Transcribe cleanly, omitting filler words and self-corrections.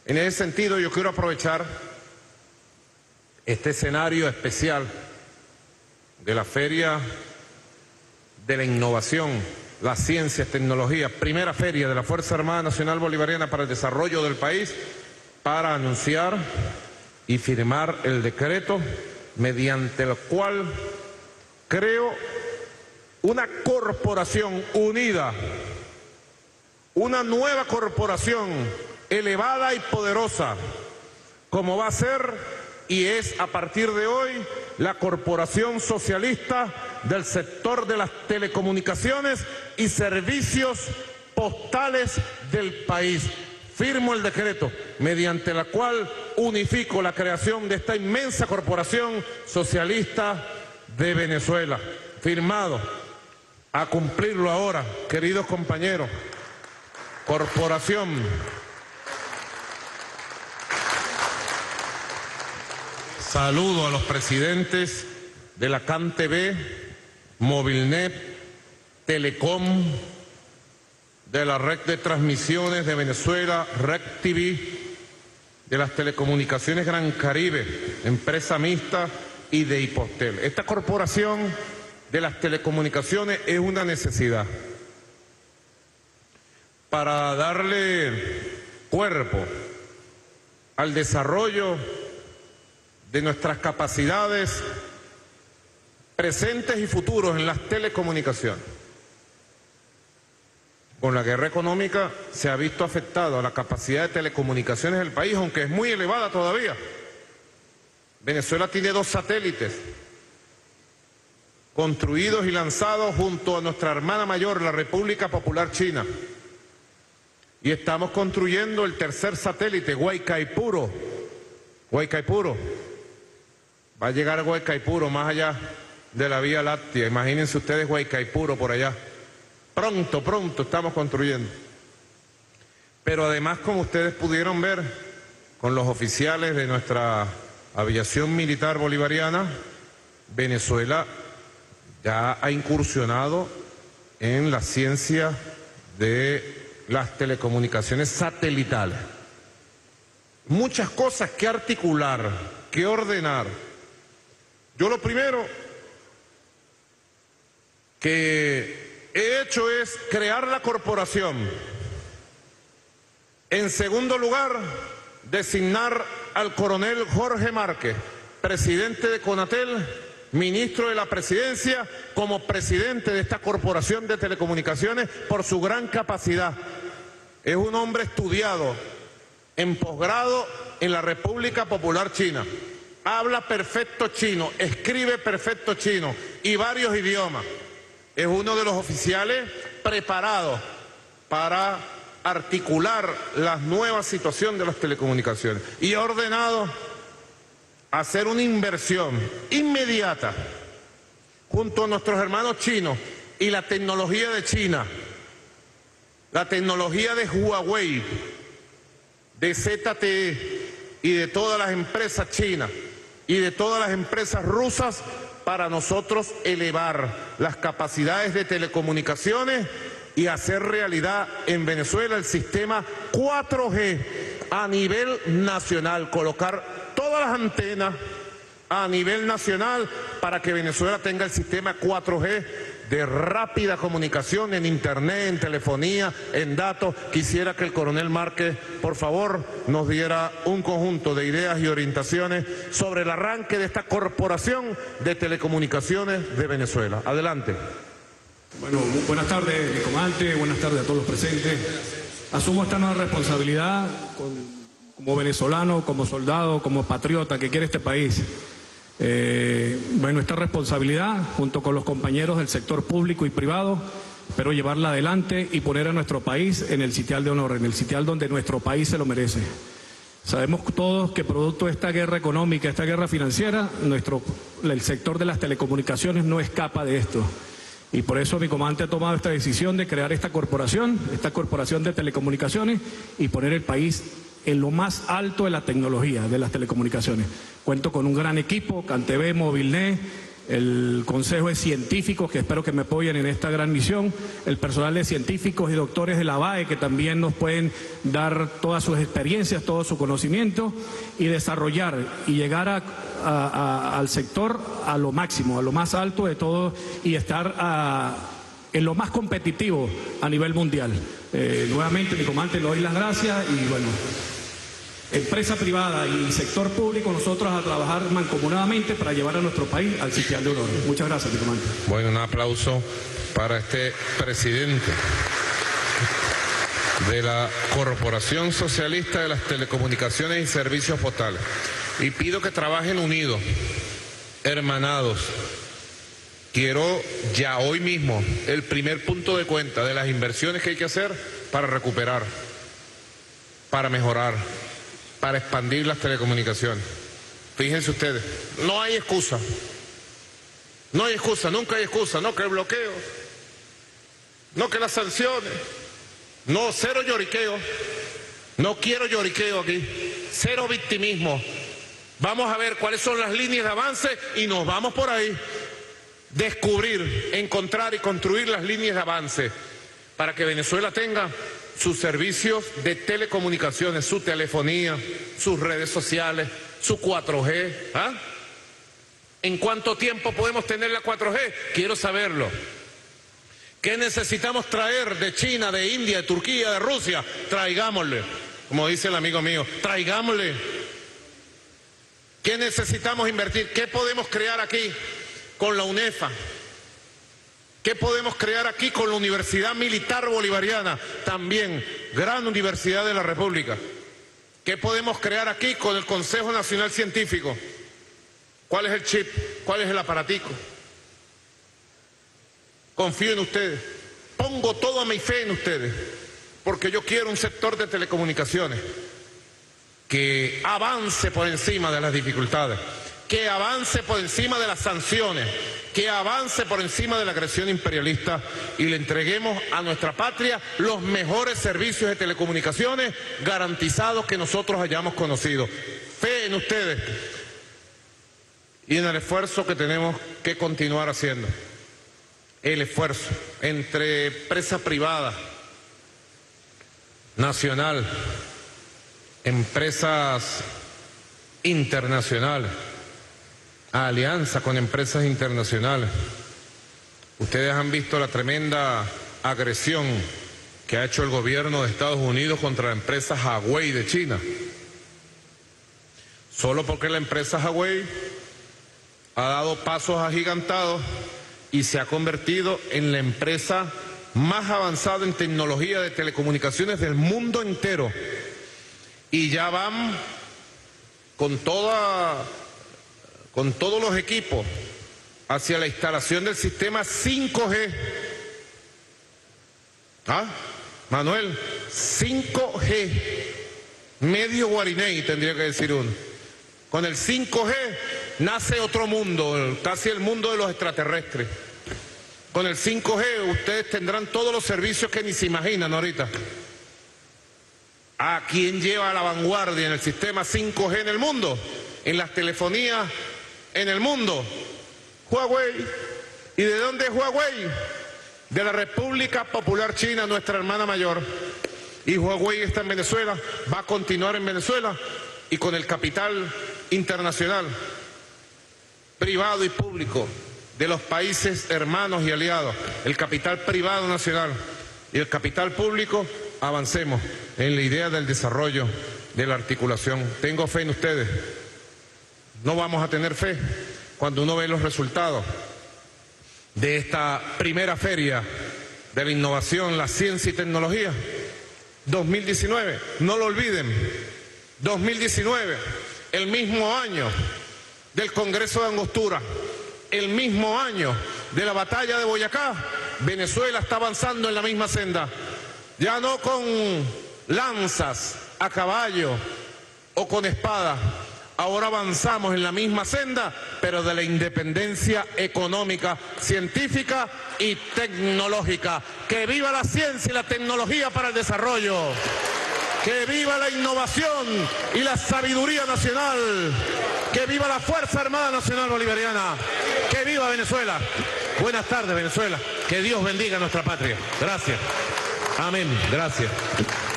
En ese sentido, yo quiero aprovechar este escenario especial de la Feria de la Innovación, las Ciencias, Tecnologías, primera feria de la Fuerza Armada Nacional Bolivariana para el Desarrollo del país, para anunciar y firmar el decreto mediante el cual creo una corporación unida, una nueva corporación elevada y poderosa, como va a ser y es a partir de hoy la Corporación Socialista del sector de las telecomunicaciones y servicios postales del país. Firmo el decreto mediante la cual unifico la creación de esta inmensa corporación socialista de Venezuela. Firmado. A cumplirlo ahora, queridos compañeros. Corporación saludo a los presidentes de la CanTV, Movilnet, Telecom, de la Red de Transmisiones de Venezuela, RecTV, de las Telecomunicaciones Gran Caribe, empresa mixta, y de Hipostel. Esta corporación de las telecomunicaciones es una necesidad para darle cuerpo al desarrollo de nuestras capacidades presentes y futuros en las telecomunicaciones. Con la guerra económica se ha visto afectado a la capacidad de telecomunicaciones del país, aunque es muy elevada todavía. Venezuela tiene 2 satélites construidos y lanzados junto a nuestra hermana mayor, la República Popular China. Y estamos construyendo el 3er satélite, Guaycaipuro. Guaycaipuro. Va a llegar a Guaycaipuro, más allá de la Vía Láctea. Imagínense ustedes Guaycaipuro por allá. Pronto, pronto estamos construyendo. Pero además, como ustedes pudieron ver con los oficiales de nuestra aviación militar bolivariana, Venezuela ya ha incursionado en la ciencia de las telecomunicaciones satelitales. Muchas cosas que articular, que ordenar. Yo lo primero que he hecho es crear la corporación. En segundo lugar, designar al coronel Jorge Márquez, presidente de Conatel, ministro de la Presidencia, como presidente de esta corporación de telecomunicaciones por su gran capacidad. Es un hombre estudiado en posgrado en la República Popular China. Habla perfecto chino, escribe perfecto chino y varios idiomas. Es uno de los oficiales preparados para articular la nueva situación de las telecomunicaciones. Y ha ordenado hacer una inversión inmediata junto a nuestros hermanos chinos y la tecnología de China, la tecnología de Huawei, de ZTE y de todas las empresas chinas y de todas las empresas rusas para nosotros elevar las capacidades de telecomunicaciones y hacer realidad en Venezuela el sistema 4G a nivel nacional, colocar todas las antenas a nivel nacional para que Venezuela tenga el sistema 4G de rápida comunicación en internet, en telefonía, en datos. Quisiera que el coronel Márquez, por favor, nos diera un conjunto de ideas y orientaciones sobre el arranque de esta corporación de telecomunicaciones de Venezuela. Adelante. Bueno, buenas tardes, mi comandante, buenas tardes a todos los presentes. Asumo esta nueva responsabilidad como venezolano, como soldado, como patriota que quiere este país. Bueno, esta responsabilidad, junto con los compañeros del sector público y privado, espero llevarla adelante y poner a nuestro país en el sitial de honor, en el sitial donde nuestro país se lo merece. Sabemos todos que producto de esta guerra económica, esta guerra financiera, el sector de las telecomunicaciones no escapa de esto. Y por eso mi comandante ha tomado esta decisión de crear esta corporación de telecomunicaciones y poner el país en lo más alto de la tecnología de las telecomunicaciones. Cuento con un gran equipo, CanTV, Movilnet, el Consejo de Científicos, que espero que me apoyen en esta gran misión, el personal de científicos y doctores de la BAE, que también nos pueden dar todas sus experiencias, todo su conocimiento, y desarrollar y llegar al sector a lo máximo, a lo más alto de todo, y estar en lo más competitivo a nivel mundial. Nuevamente, mi comandante, le doy las gracias y bueno, empresa privada y sector público, nosotros a trabajar mancomunadamente para llevar a nuestro país al sitial de honor. Muchas gracias, mi comandante. Bueno, un aplauso para este presidente de la Corporación Socialista de las Telecomunicaciones y Servicios Postales. Y pido que trabajen unidos, hermanados. Quiero ya hoy mismo el primer punto de cuenta de las inversiones que hay que hacer para recuperar, para mejorar, para expandir las telecomunicaciones. Fíjense ustedes, no hay excusa. No hay excusa, nunca hay excusa. No que el bloqueo, no que las sanciones, no, cero lloriqueo. No quiero lloriqueo aquí, cero victimismo. Vamos a ver cuáles son las líneas de avance y nos vamos por ahí. Descubrir, encontrar y construir las líneas de avance para que Venezuela tenga sus servicios de telecomunicaciones, su telefonía, sus redes sociales, su 4G. ¿Ah? ¿En cuánto tiempo podemos tener la 4G? Quiero saberlo. ¿Qué necesitamos traer de China, de India, de Turquía, de Rusia? Traigámosle, como dice el amigo mío, traigámosle. ¿Qué necesitamos invertir? ¿Qué podemos crear aquí con la UNEFA? ¿Qué podemos crear aquí con la Universidad Militar Bolivariana? También, gran universidad de la República. ¿Qué podemos crear aquí con el Consejo Nacional Científico? ¿Cuál es el chip? ¿Cuál es el aparatico? Confío en ustedes. Pongo toda mi fe en ustedes. Porque yo quiero un sector de telecomunicaciones que avance por encima de las dificultades, que avance por encima de las sanciones, que avance por encima de la agresión imperialista y le entreguemos a nuestra patria los mejores servicios de telecomunicaciones garantizados que nosotros hayamos conocido. Fe en ustedes y en el esfuerzo que tenemos que continuar haciendo. El esfuerzo entre empresa privada, nacional, empresas internacionales, alianza con empresas internacionales. Ustedes han visto la tremenda agresión que ha hecho el gobierno de Estados Unidos contra la empresa Huawei de China. Solo porque la empresa Huawei ha dado pasos agigantados y se ha convertido en la empresa más avanzada en tecnología de telecomunicaciones del mundo entero. Y ya van con todos los equipos hacia la instalación del sistema 5G. ¿Ah? Manuel, 5G. Medio Guariney tendría que decir uno. Con el 5G nace otro mundo, casi el mundo de los extraterrestres. Con el 5G ustedes tendrán todos los servicios que ni se imaginan ahorita. ¿A quién lleva a la vanguardia en el sistema 5G en el mundo? En las telefonías en el mundo. Huawei. ¿Y de dónde es Huawei? De la República Popular China, nuestra hermana mayor. Y Huawei está en Venezuela, va a continuar en Venezuela y con el capital internacional, privado y público, de los países hermanos y aliados, el capital privado nacional y el capital público, avancemos en la idea del desarrollo, de la articulación. Tengo fe en ustedes. No vamos a tener fe cuando uno ve los resultados de esta primera feria de la innovación, la ciencia y tecnología. 2019, no lo olviden, 2019, el mismo año del Congreso de Angostura, el mismo año de la batalla de Boyacá, Venezuela está avanzando en la misma senda, ya no con lanzas a caballo o con espadas. Ahora avanzamos en la misma senda, pero de la independencia económica, científica y tecnológica. ¡Que viva la ciencia y la tecnología para el desarrollo! ¡Que viva la innovación y la sabiduría nacional! ¡Que viva la Fuerza Armada Nacional Bolivariana! ¡Que viva Venezuela! Buenas tardes, Venezuela. Que Dios bendiga a nuestra patria. Gracias. Amén. Gracias.